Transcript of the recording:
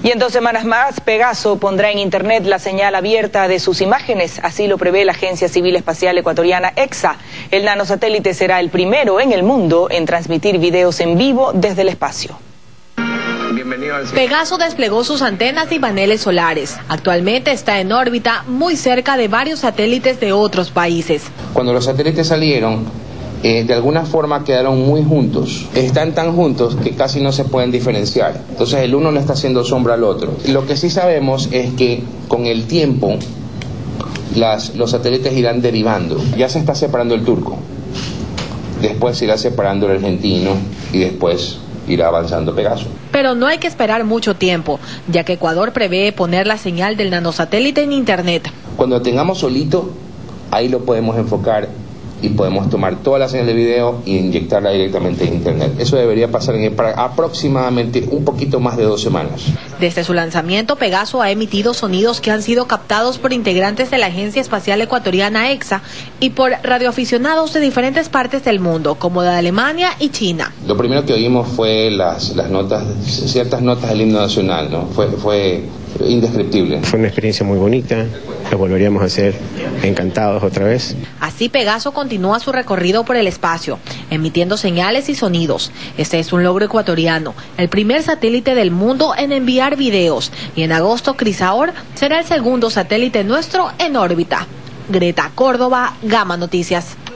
Y en 2 semanas más, Pegaso pondrá en Internet la señal abierta de sus imágenes. Así lo prevé la Agencia Civil Espacial Ecuatoriana, EXA. El nanosatélite será el primero en el mundo en transmitir videos en vivo desde el espacio. Pegaso desplegó sus antenas y paneles solares. Actualmente está en órbita muy cerca de varios satélites de otros países. Cuando los satélites salieron, de alguna forma quedaron muy juntos. Están tan juntos que casi no se pueden diferenciar. Entonces el uno le está haciendo sombra al otro. Lo que sí sabemos es que con el tiempo los satélites irán derivando. Ya se está separando el turco. Después se irá separando el argentino y después irá avanzando Pegaso. Pero no hay que esperar mucho tiempo, ya que Ecuador prevé poner la señal del nanosatélite en Internet. Cuando tengamos solito, ahí lo podemos enfocar y podemos tomar toda la señal de video e inyectarla directamente en Internet. Eso debería pasar en aproximadamente un poquito más de 2 semanas. Desde su lanzamiento, Pegaso ha emitido sonidos que han sido captados por integrantes de la Agencia Espacial Ecuatoriana EXA y por radioaficionados de diferentes partes del mundo, como de Alemania y China. Lo primero que oímos fue ciertas notas del himno nacional, ¿no? Fue indescriptible. Fue una experiencia muy bonita, lo volveríamos a hacer encantados otra vez. Así Pegaso continúa su recorrido por el espacio, emitiendo señales y sonidos. Este es un logro ecuatoriano, el primer satélite del mundo en enviar videos, y en agosto Crisaor será el segundo satélite nuestro en órbita. Greta Córdoba, Gama Noticias.